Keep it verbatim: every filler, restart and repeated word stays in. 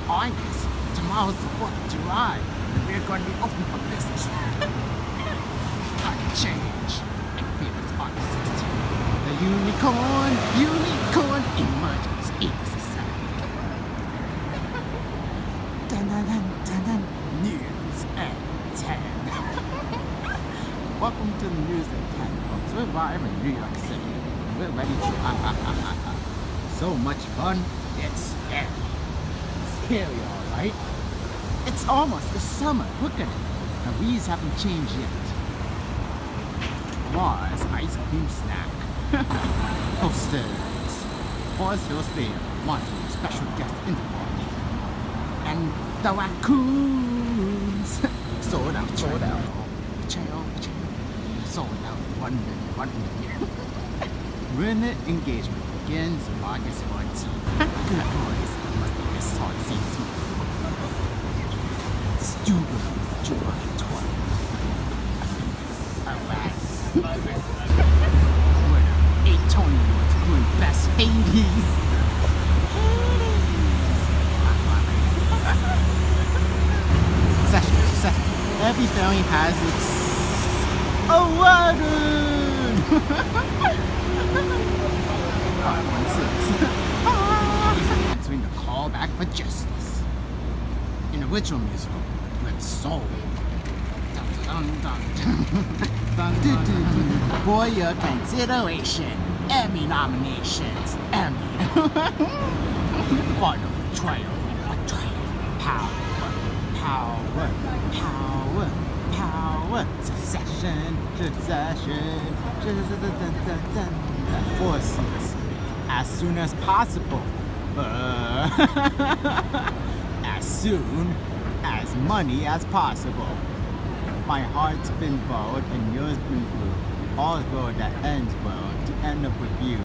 August. Tomorrow's the fourth of July. And we're going to be open for business. Time to change. And famous August sixteenth. The unicorn, unicorn emergence in society. Dun dun dun dun dun. News at ten. Welcome to the News at ten, folks. We're live in New York City. We're ready to ha ha ha ha ha. So much fun, it's scary. Scary, alright? It's almost the summer, look at it. The leaves haven't changed yet. Mars ice cream snack. Posters. Forest Hill Stadium launching a special guest interview. And the raccoons. Sold out, sold out. Chayo, chayo. Sold out. One minute, one minute. Limited engagement begins August fourteenth. Good boys. Must be this hard to see this movie. Stupid July twelfth. Alright. Winner. Eight Tony Awards, including Best Hades. Session, session. Every family has its Aladdin! five one six. Answering the call back for justice. An original musical with soul. Dun, dun, dun, dun. Dun, dun, dun. For your consideration, Emmy nominations. Emmy. Final betrayal. Betrayal. Power. Power. Power. Power. Succession. Succession. Forces. As soon as possible. Uh, as soon as money as possible. My heart's been bold and yours been blue. All's road that ends well to end up with you.